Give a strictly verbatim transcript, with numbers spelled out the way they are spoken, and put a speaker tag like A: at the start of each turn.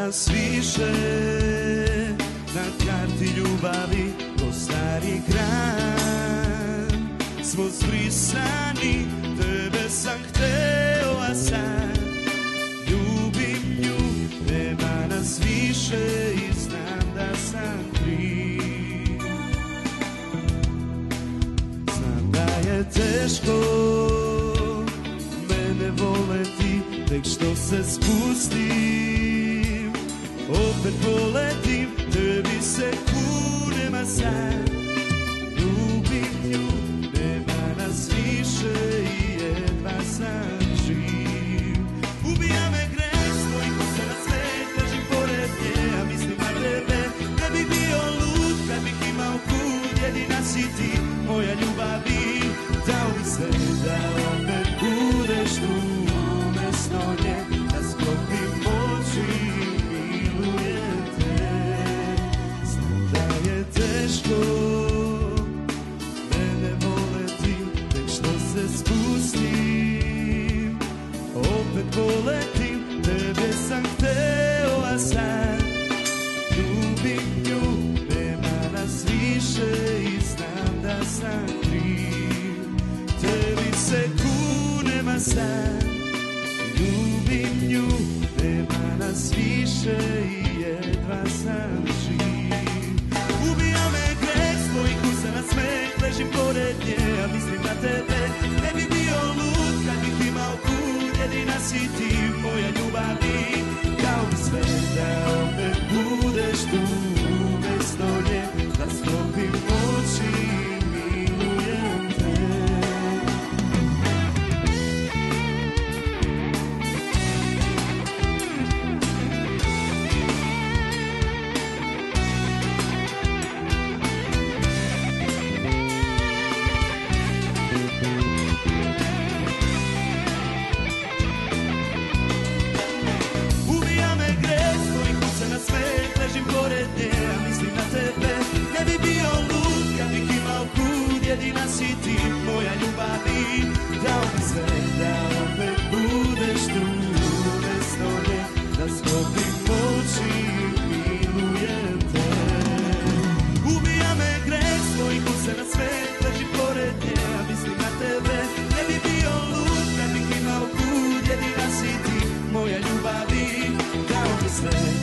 A: nas više, na karti ljubavi ko stari grad. Smo zbrisani, tebe sam hteo, a sad ljubim nju, nema nas više i znam da sam kriv. Znam da je teško mene voleti, tek što se spustim, opet poletim, tebi se kunem, a sad ljubim nju, nema nas više i jedva sam živ. Ubija me greh svoj ko se na svet, ležim pored nje, a mislim na tebe. Ne bi bio lud kad bih imao kud, jedina si ti moja ljubavi. Dao mi sve da opet budeš tu umesto nje, da sklopim oči i milujem te. Znam da je teško mene voleti, tek što se spustim, opet poletim, tebe sam hteo, a sad ljubim nju, nema nas više i znam da sam kriv. Tebi se kunem, a sad ljubim nju, nema nas više i jedva sam živ. Ubija me greh svojih usta na smeh, ležim pored nje, a mislim na tebe. Ne bi bio lud kad bih imao kud, jedina si ti moja ljubavi. Dao mi sve da opet budeš tu umesto nje, da sklopim oči i milujem te. Ubija me greh svojih usta na smeh, ležim pored nje, a mislim na tebe. Ne bi bio lud kad bih imao kud, jedina si ti moja ljubavi. Dao mi sve da opet budeš tu umesto nje, da sklopim oči i milujem te. Ubija me greh svojih usta na smeh, ležim pored nje, a mislim na tebe. Ne bi bio lud kad bih imao kud, jedina si ti moja ljubavi. Dao mi sve